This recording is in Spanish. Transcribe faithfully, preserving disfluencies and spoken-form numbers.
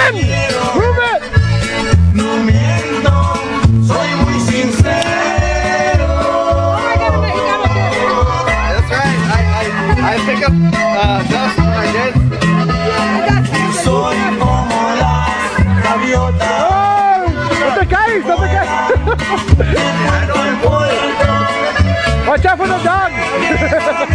on! Move it! No miento, soy muy sincero. That's right. I I I pick up uh, dust when I did. Soy como las gaviotas. Oh, no te caes, no te caes. No importa. Watch out for the dog.